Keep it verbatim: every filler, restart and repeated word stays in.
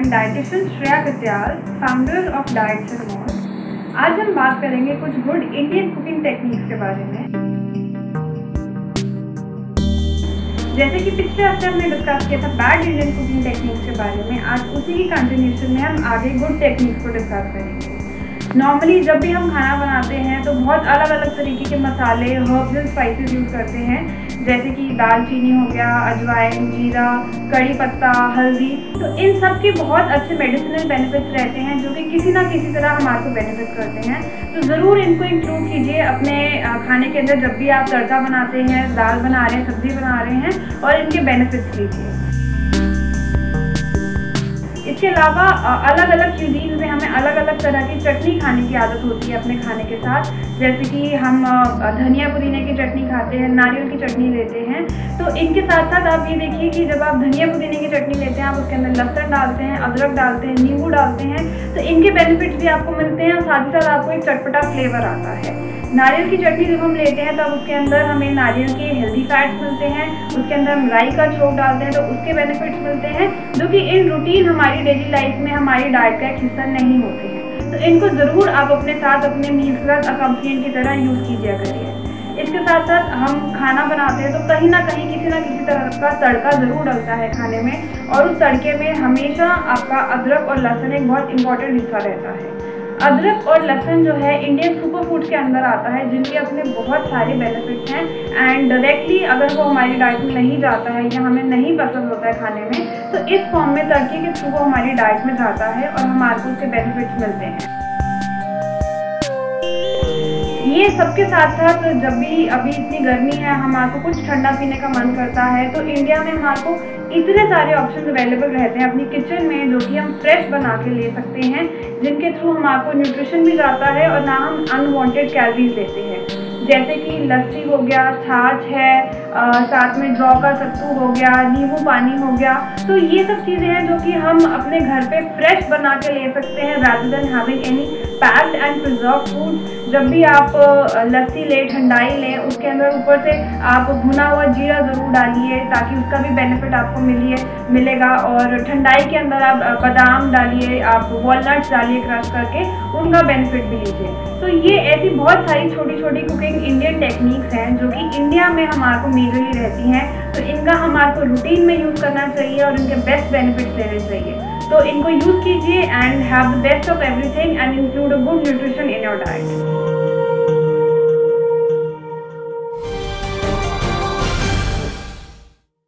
am dietitian Shreya Katyal, founder of Diets and More. आज हम बात करेंगे कुछ गुड इंडियन कुकिंग टेक्निक्स के बारे में। जैसे कि पिछले हफ्ते हमने डिस्कस किया था बैड इंडियन कुकिंग टेक्निक्स के बारे में, आज उसी की कंटिन्यूशन में हम आगे गुड टेक्निक्स को डिस्कस करेंगे। नॉर्मली जब भी हम खाना बनाते हैं तो बहुत अलग अलग तरीके के मसाले, हर्ब्स एंड स्पाइसेस यूज़ करते हैं, जैसे कि दालचीनी हो गया, अजवाइन, जीरा, कड़ी पत्ता, हल्दी। तो इन सब के बहुत अच्छे मेडिसिनल बेनिफिट्स रहते हैं जो कि किसी ना किसी तरह हमारे को बेनिफिट करते हैं। तो ज़रूर इनको इंक्लूड कीजिए अपने खाने के अंदर जब भी आप तड़का बनाते हैं, दाल बना रहे हैं, सब्ज़ी बना रहे हैं, और इनके बेनिफिट्स लीजिए। इसके अलावा अलग अलग क्यूजीन्स में हमें अलग अलग तरह की चटनी खाने की आदत होती है अपने खाने के साथ। जैसे कि हम धनिया पुदीने की चटनी खाते हैं, नारियल की चटनी लेते हैं। तो इनके साथ साथ आप ये देखिए कि जब आप धनिया पुदीने की चटनी लेते हैं, आप उसके अंदर लहसुन डालते हैं, अदरक डालते हैं, नींबू डालते हैं, तो इनके बेनिफिट्स भी आपको मिलते हैं और साथ ही साथ आपको एक चटपटा फ्लेवर आता है। नारियल की चटनी जब हम लेते हैं तब उसके अंदर हमें नारियल के हेल्दी फैट्स मिलते हैं, उसके अंदर हम राई का छोंक डालते हैं तो उसके बेनिफिट्स मिलते हैं, जो कि इन रूटीन हमारी डेली लाइफ में हमारी डाइट का एक हिस्सा नहीं होते हैं। तो इनको ज़रूर आप अपने साथ अपने मील के साथ अकम्पनियन की तरह यूज़ कीजिए करिए। इसके साथ साथ हम खाना बनाते हैं तो कहीं ना कहीं किसी ना किसी तरह का तड़का ज़रूर डलता है खाने में, और उस तड़के में हमेशा आपका अदरक और लहसुन एक बहुत इंपॉर्टेंट हिस्सा रहता है। अदरक और लहसुन जो है इंडियन सुपर फूड्स के अंदर आता है, जिनके अपने बहुत सारे बेनिफिट्स हैं। एंड डायरेक्टली अगर वो हमारी डाइट में नहीं जाता है या हमें नहीं पसंद होता है खाने में, तो इस फॉर्म में तड़के के थ्रू वो हमारी डाइट में जाता है और हमारे को उसके बेनिफिट्स मिलते हैं। ये सबके साथ साथ जब भी अभी इतनी गर्मी है, हमारे को कुछ ठंडा पीने का मन करता है, तो इंडिया में हमारे को इतने सारे ऑप्शन अवेलेबल रहते हैं अपनी किचन में, जो कि हम फ्रेश बना के ले सकते हैं, जिनके थ्रू हमारे को न्यूट्रिशन भी जाता है और ना हम अनवांटेड कैलोरीज लेते हैं। जैसे कि लस्सी हो गया, छाछ है, आ, साथ में जौ का सत्तू हो गया, नींबू पानी हो गया। तो ये सब चीज़ें हैं जो कि हम अपने घर पे फ्रेश बना के ले सकते हैं rather than having any packed and preserve food. जब भी आप लस्सी लें, ठंडाई लें, उसके अंदर ऊपर से आप भुना हुआ जीरा ज़रूर डालिए ताकि उसका भी बेनिफिट आपको मिलिए मिलेगा। और ठंडाई के अंदर आप बादाम डालिए, आप वॉलनट्स डालिए क्रश करके, उनका बेनिफिट भी लीजिए। तो ये ऐसी बहुत सारी छोटी छोटी कुकिंग इंडियन टेक्निक्स हैं जो कि इंडिया में हमारे को मेजरली रहती हैं। तो इनका हमारे को रूटीन में यूज़ करना चाहिए और इनके बेस्ट बेनिफिट्स लेने चाहिए। तो इनको यूज़ कीजिए and have the best of everything and include a good nutrition in your diet.